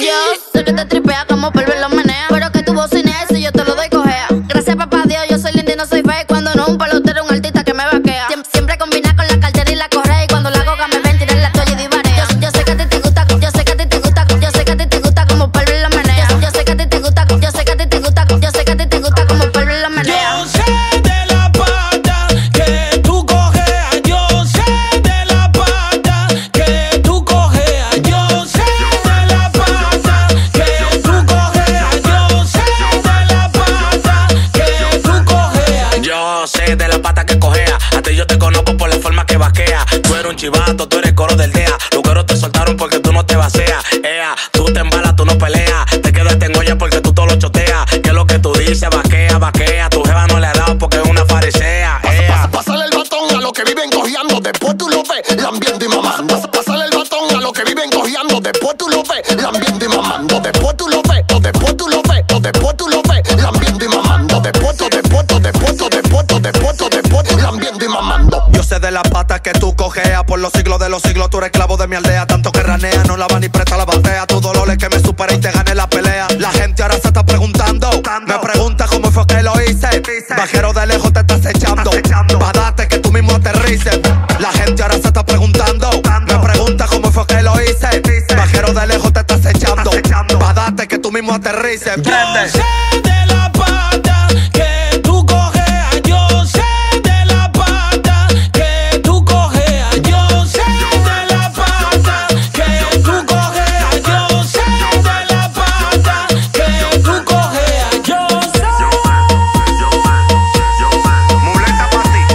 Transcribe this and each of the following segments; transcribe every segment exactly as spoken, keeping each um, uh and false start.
Yo sé que te tripea como polvo en los menea, pero que tu bocines y yo te lo doy cojea. Gracias papá Dios, yo soy linda y no soy fake. Cuando no un pelotero, un artista que me vaquea. Siem Siempre combina con la cartera y la correa. Y cuando la goga me ven, tirar la toalla y divarea. Yo, yo sé que a ti te gusta, yo sé que a ti te gusta, yo sé que a ti te gusta como polvo en los menea. Yo, yo sé que a ti te gusta, yo sé que a ti te gusta, yo sé que a ti te gusta como polvo en los menea. Yo sé de la pata que tú cojeas, yo sé de la pata que tú cojeas, yo sé de la pata que tú cojeas, yo sé de la pata que tú cojeas. Yo sé de la pata que cojea, a ti yo te conozco por la forma que vaquea. Tú eres un chivato, tú eres coro del D E A. Los cueros te soltaron porque tú no te vaceas. Ea, tú te embalas, tú no peleas. Te quedaste en olla porque tú todo lo choteas. Que es lo que tú dices, vaquea, vaquea. Tu jeva no le ha dado porque es una farisea. Pasa, pasa, pásale el batón a los que viven cojeando. Después tú lo ves lambiendo y mamando. Pasa, pásale el batón a los que viven cojeando. Después tú lo ves lambiendo y mamando. Después tú lo ves, o después tú lo ves, o después tú lo ves lambiendo y mamando. Después, o después, o después, o después, o después, o después lambiendo y mamando. Yo sé de la pata que tú cojeas. Por los siglos de los siglos tú eres esclavo de mi aldea. Tanto que ranea, no la va ni presta la batea. Tu dolor es que me supera y te gane la pelea. La gente ahora se está preguntando. Me pregunta cómo fue que lo hice. Bajero de lejos te estás echando. Pa' darte que tú mismo aterrices. La gente ahora se está preguntando. Me pregunta cómo fue que lo hice. Bajero de lejos te estás echando. Pa' darte que tú mismo aterrices. Yo sé de la pata que tú cojeas, yo sé de la pata que tú cojeas, yo sé de la pata que tú cojeas, yo sé de la pata que tú cojeas, yo sé. Muleta pa' ti.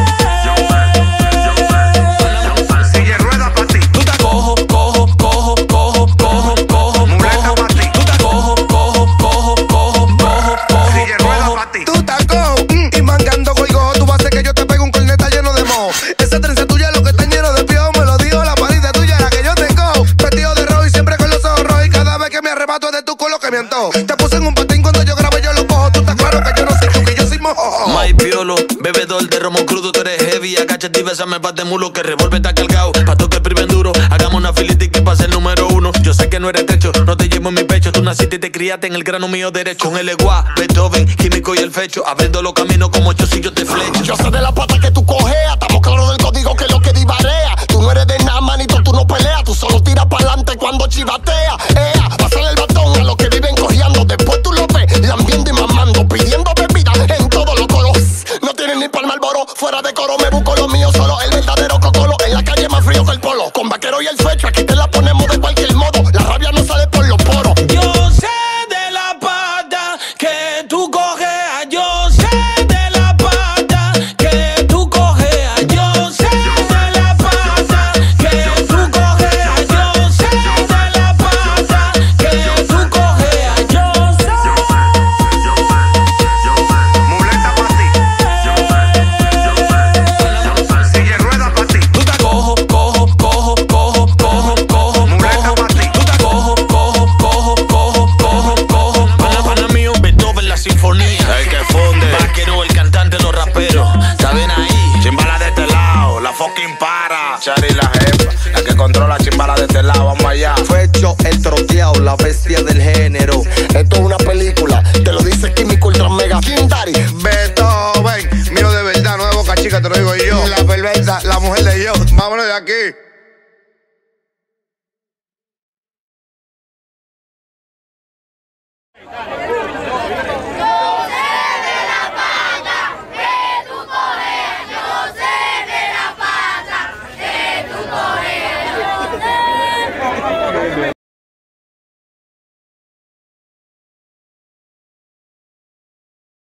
Silla de ruedas pa' ti. Tú te cojo, cojo, cojo, cojo, cojo, cojo, Muleta pa' ti. tú te cojo, cojo, cojo, cojo, cojo, cojo, Silla de ruedas cojo. pa' ti. Tú estás con mm, y mangando goigo. Tú vas a hacer que yo te pegue un corneta lleno de moho. Esa trenza tuya lo que está lleno de piojo. Me lo dijo la parida tuya, la que yo tengo. Vestido de rojo y siempre con los ojos rojos. Y cada vez que me arrebato es de tu culo que me antojo. Te puse en un patín cuando yo grabo yo lo cojo. Tú estás claro que yo no soy tú, que yo soy mojo. My piolo, bebedor de romo crudo, tú eres heavy. Agáchate y bésame pa' de mulo, que revólver está cargado. Pa' toque primen duro, hagamos una filita y que pase el número uno. Yo sé que no eres techo, no te llevo en mi pecho. Tú naciste y te criaste en el grano mío derecho. Con el eguá, Beethoven, químico y el fecho. Abriendo los caminos como yo si yo te flecho. Yo sé de la pata que tú cojeas. Estamos claros del código que es lo que divarea. Tú no eres de nada, manito, tú no peleas. Tú solo tiras pa'lante cuando chivatea. Ea, pásale el batón a los que viven cojeando. Después tú lo ves lambiendo y mamando. Pidiendo bebida en todos los coros. No tienen ni palma al boro. Fuera de coro me busco lo mío solo. El verdadero cocolo. En la calle más frío que el polo. Con vaquero y el fecho. Aquí te la ponemos de cualquier modo. La rabia no sale por los poros. Yo sé de la pata que tú cojeas, yo sé de la pata que tú cojeas, yo sé de la pata que tú cojeas, yo sé de la pata que tú cojeas, yo sé. Muleta pa' ti. Silla de ruedas pa' ti. Tú te cojo, cojo, cojo, cojo, cojo, cojo, Muleta pa' ti. tú te cojo, cojo, cojo, cojo, cojo, cojo. Pana, pana mío, Beethoven la sinfonía. El que funde, Vaquero, el cantante, los raperos. ¿Saben ahí? chimbala de este lado, la fucking para. Chari la jefa, la que controla chimbala de este lado, vamos allá. Fecho el troteado, la bestia del género. Esto es una película. Te lo dice Químico Ultra Mega King Daddy. Beethoven, mío de verdad, no de boca chica, te lo digo yo. La perversa, la mujer de yo. Vámonos de aquí. Dale.